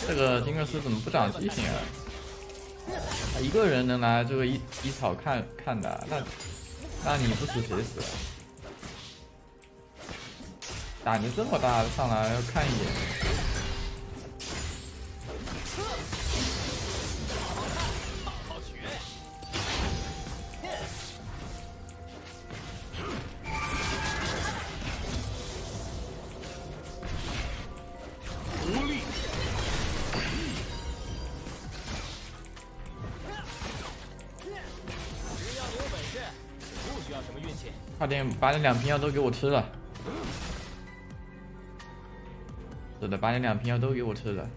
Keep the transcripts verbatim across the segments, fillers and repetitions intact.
这个金克斯怎么不长记性啊？他一个人能拿这个一一草看看的，那那你不死谁死啊？胆子这么大，上来要看一眼。快点把那两瓶药都给我吃了！是的，把那两瓶药都给我吃了。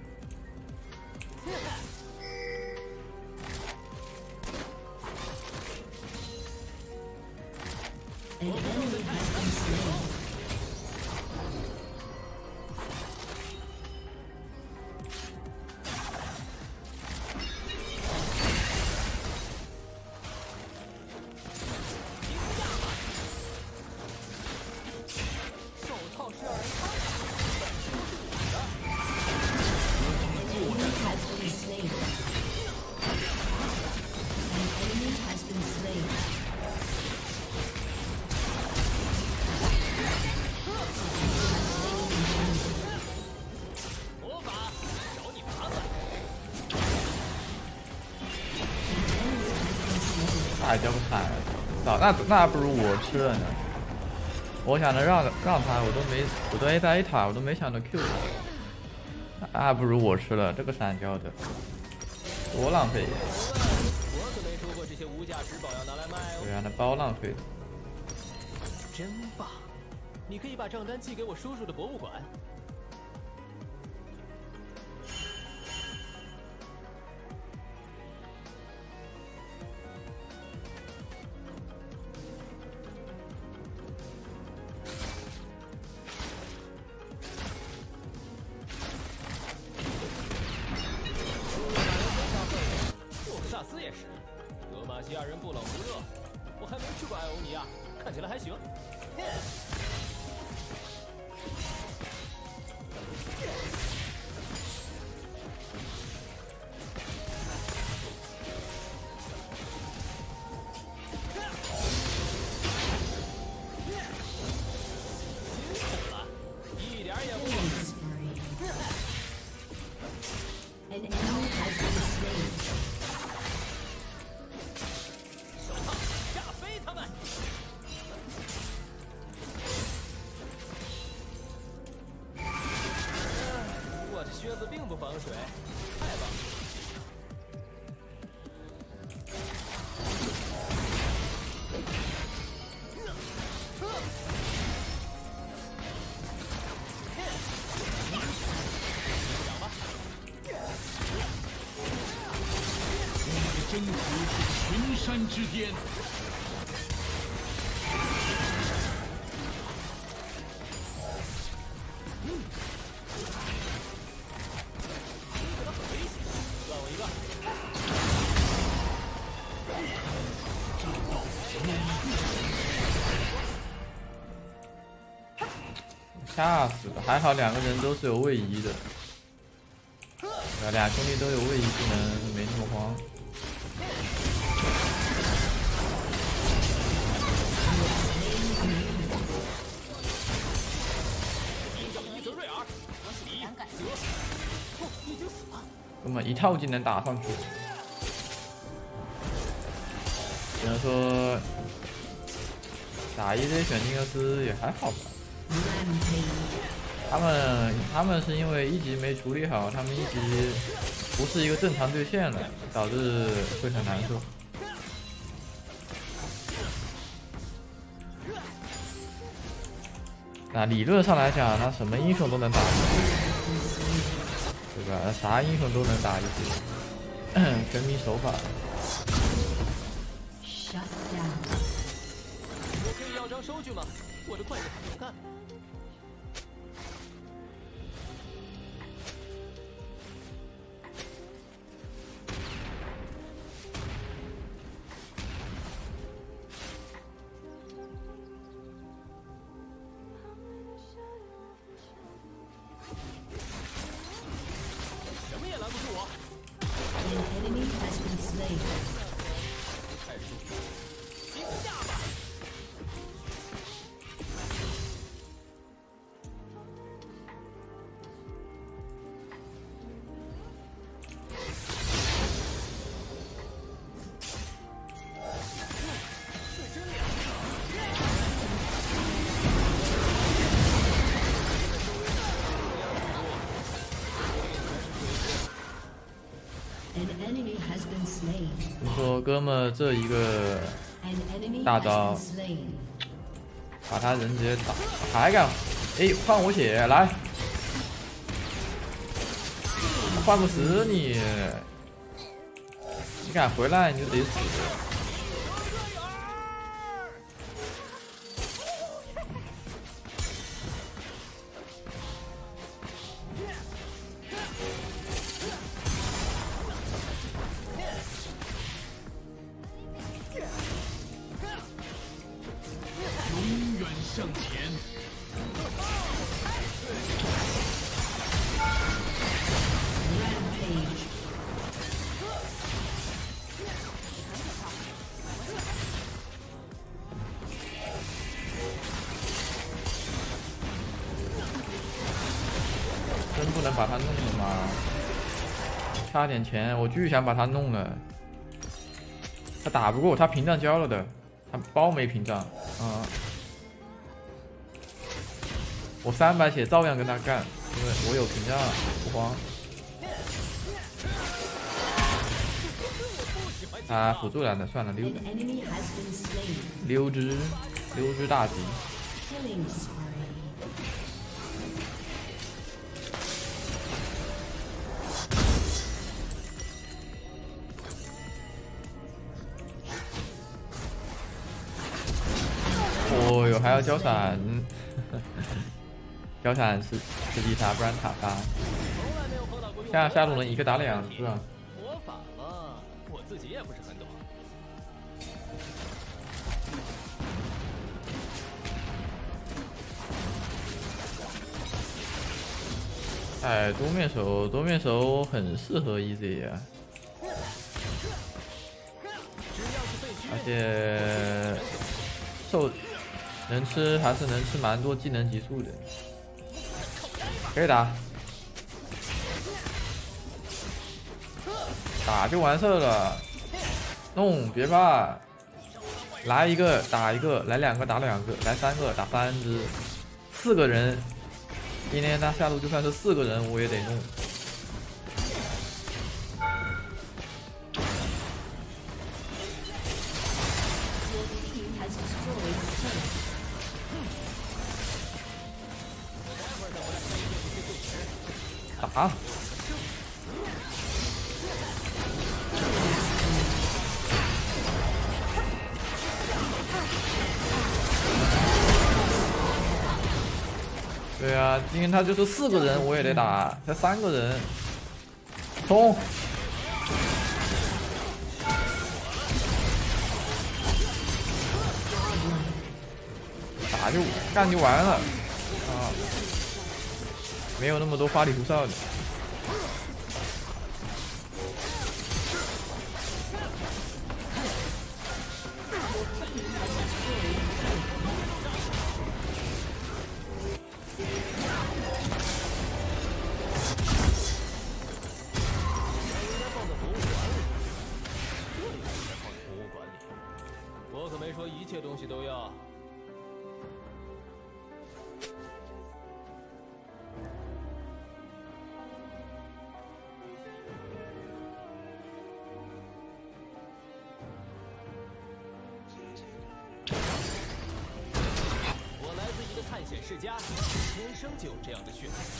大交惨，早那那不如我吃了呢。我想着让让他，我都没，我都 A 在 A 塔，我都没想着 Q 他，那不如我吃了这个闪交的，多浪费呀！ 我可没说过这些无价之宝要拿来卖哦。 对啊，那包浪费。 真棒！你可以把账单寄给我叔叔的博物馆。萨斯也是，德玛西亚人不冷不热，我还没去过艾欧尼亚，看起来还行。辛苦了，一点也不。靴子并不防水，太棒了！ 征服是群山之巅。 吓死了！还好两个人都是有位移的，对，俩兄弟都有位移技能，没那么慌。那么一套技能打上去，只能说打一 Z 选金克斯也还好吧。他们他们是因为一级没处理好，他们一级不是一个正常对线了，导致会很难受。那理论上来讲，那什么英雄都能打，对吧？啥英雄都能打一局，全民手法。 我可以要张收据吗？我的会计还没干。什么你说哥们这一个大招，把他人直接打，还敢？哎，换我血来，换不死你，你敢回来你就得死。 向前， 真不能把他弄了吗？差点钱，我巨想把他弄了。他打不过我，他屏障交了的，他包没屏障，嗯。 我三百血照样跟他干，因为我有屏障，不慌。啊，辅助来的，算了，溜溜之溜之大吉。哦哟，还要交闪。交闪是是击塔，不然塔杀。下下路人一个打两只啊！ 魔法嘛，我自己也不是很懂。 哎，多面手，多面手很适合 E Z 啊，而且受能吃还是能吃蛮多技能级数的。 可以打，打就完事了。弄，别怕，来一个打一个，来两个打两个，来三个打三只，四个人。今天他下路就算是四个人，我也得弄。打！对啊，今天他就是四个人，我也得打，才三个人，冲！打就干就完了啊！ 没有那么多花里胡哨的。 我可没说一切东西都要。 探险世家天生就有这样的血统。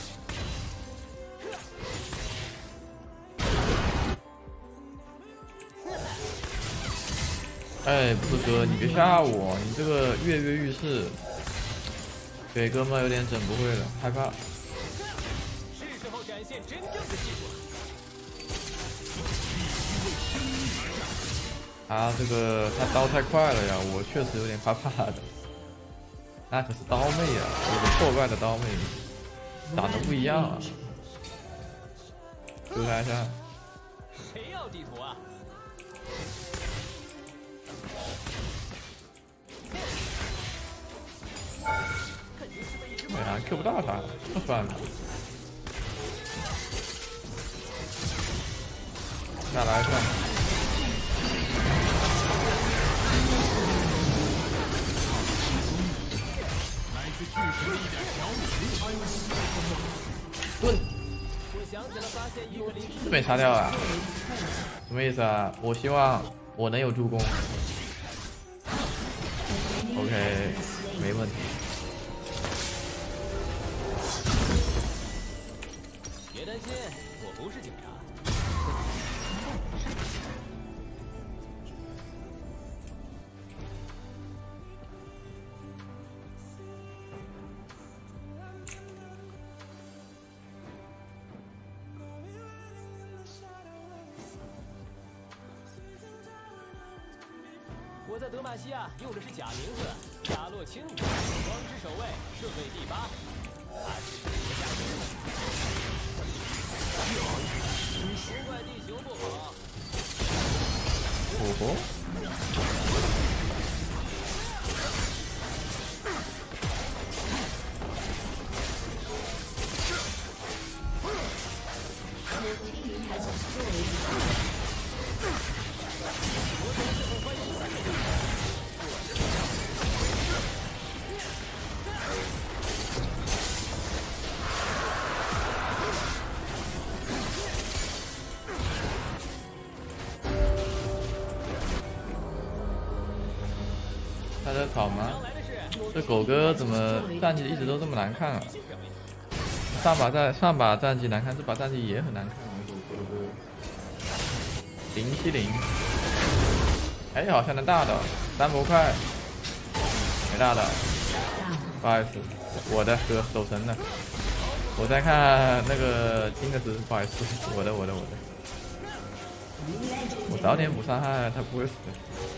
哎，不是哥，你别吓我，你这个跃跃欲试，给哥们有点整不会了，害怕。 是时候展现真正的技术了。 他这个他刀太快了呀，我确实有点怕怕的。 那可是刀妹啊，有个破怪的刀妹，长得不一样啊。救他一下。 谁要地图啊？ 哎呀 ，Q 不到他，那算了。下来算了。 巨神的一点条盾， 想起了发现一个邻居这被杀掉啊？什么意思啊？我希望我能有助攻。OK， 没问题。 别担心，我不是警察。我在德玛西亚用的是假名字，加洛清武，光之守卫，顺位第八。他是世界下之不怪地形不好。 哦吼！他在跑吗？这狗哥怎么战绩一直都这么难看啊？上把战上把战绩难看，这把战绩也很难看啊！狗哥零七零，哎，好像能大的，三模块，没大的，不好意思，我的哥守神了。我在看那个金的时，不好意思，我的我的我的，我早点补伤害，他不会死的。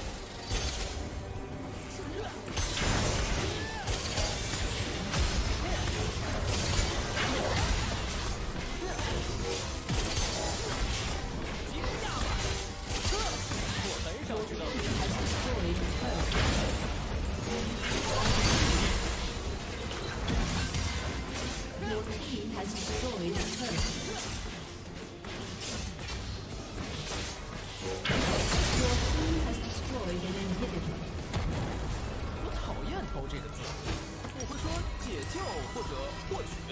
我讨厌“偷”这个字，我会说解救或者获取。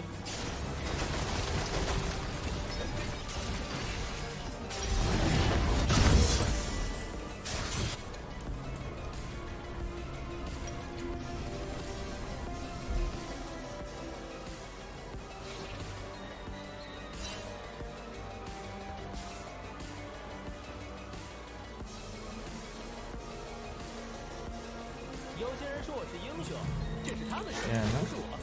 有些人说我是英雄，这是他们说的，不是我。